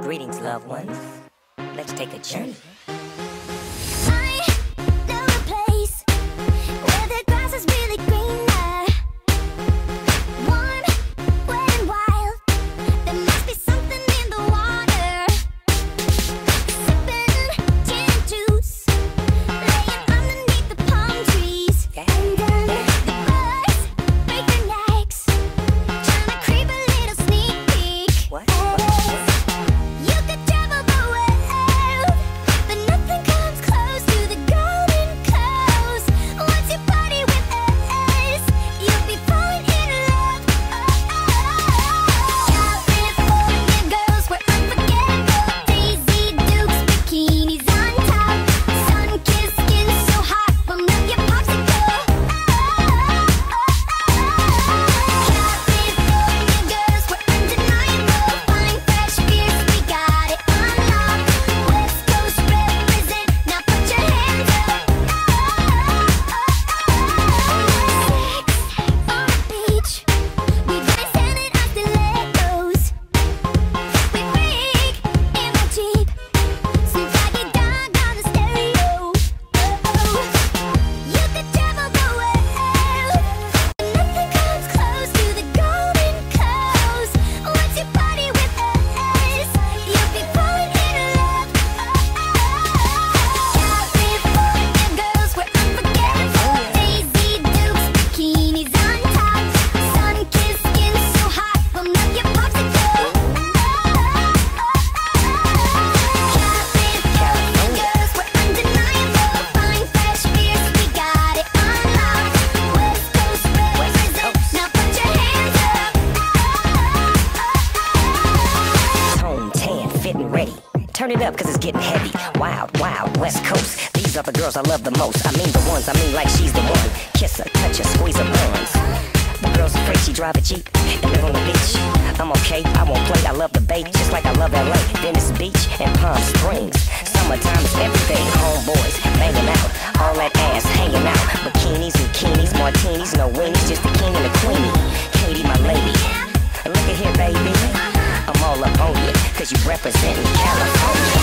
Greetings, loved ones. Let's take a journey. I know a place where the grass is really greener. Warm, wet and wild. There must be something in the water. Sipping gin and juice, laying underneath the palm trees. And then the birds break their necks, trying to creep a little sneak peek. What? You could travel the world, but nothing comes close to the Golden Coast. Once you party with us, you'll be falling in love. California girls were unforgettable. Daisy Dukes, bikinis on top. Sun-kissed skin so hot, will melt your popsicle. California girls were undeniable. Fine, fresh, fierce, we got it on lock. West Coast represent, now put your hands up. Sex on the beach, we dance and it our stilettos. We freak in my Jeep, some faggy dog on the stereo. You could travel the world, but nothing comes close to the Golden Coast. Once you party with us, you'll be falling in love. California girls were unforgettable. Daisy Dukes, bikinis on top. Sun-kissed skin so hot, will melt your popsicle. California girls were undeniable. Fine, fresh, fierce, we got it on lock. West Coast represent, now put your hands up. Tone, tan, fitting ready. Turn it up, cause it's getting heavy. Wild, wild, West Coast. These are the girls I love the most. I mean the ones, I mean like she's the one. Kiss her, touch her, squeeze her buns. The girl's afraid she drive a Jeep and live on the beach. I'm okay, I won't play, I love the bay, just like I love LA, Venice Beach, and Palm Springs. Summertime is everything, homeboys banging out, all that ass hanging out. Bikinis, bikinis, martinis, no weenies, just the king and the queenie. Katie, my lady, look at here, baby. I'm all up on you, cause you representing California.